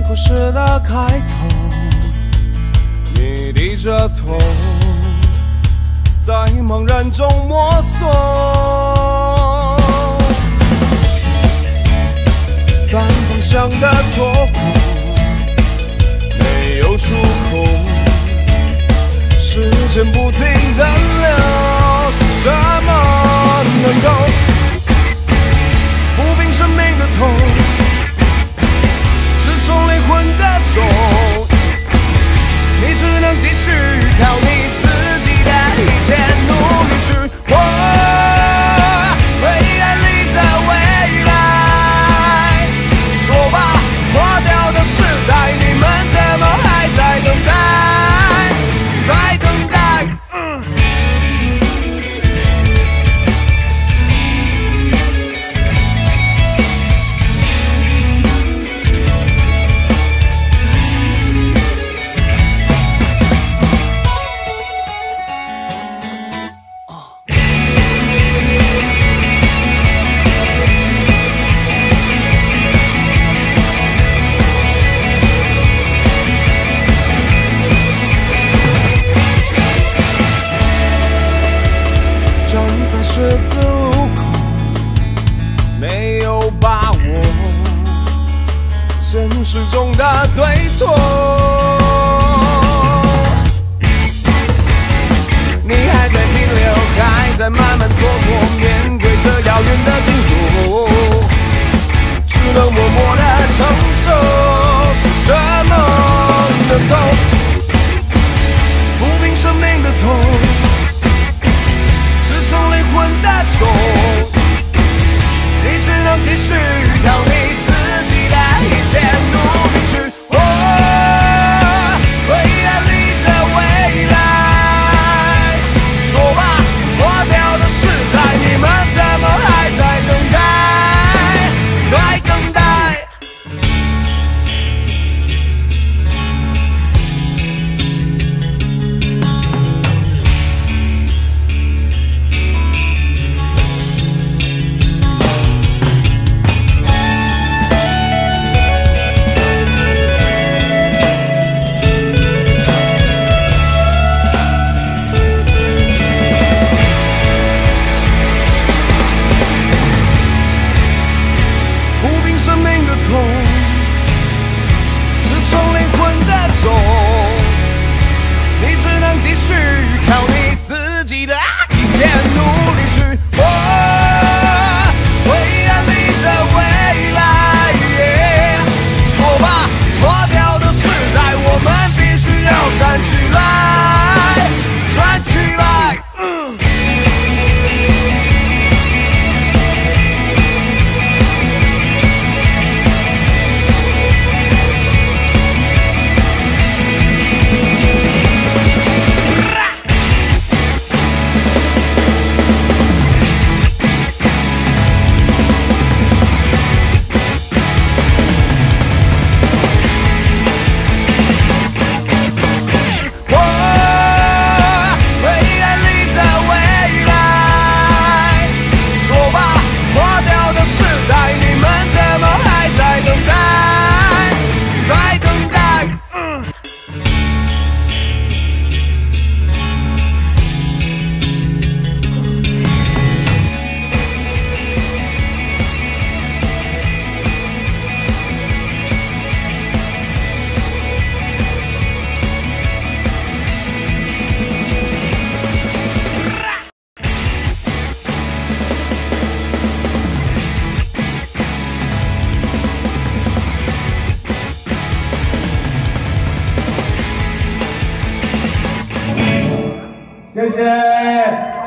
故事的开头，你低着头，在茫然中摸索，反方向的错过，没有出口，时间不停地流，是什么能够抚平生命的痛？从灵魂的钟，你只能继续靠你自己的一切努力去活黑暗里的未来。说吧，破掉的时代，你们怎么还在等待？在等待。十字路口没有把握，现实中的对错，你还在停留，还在慢慢错过，面对着遥远的尽头，只能默默的承受。是什么能够抚平生命的痛？从灵魂的钟，你只能继续靠你自己的一切努力去活黑暗里的未来。说吧，破掉的时代，你们怎么还在等待？在等待。 谢谢。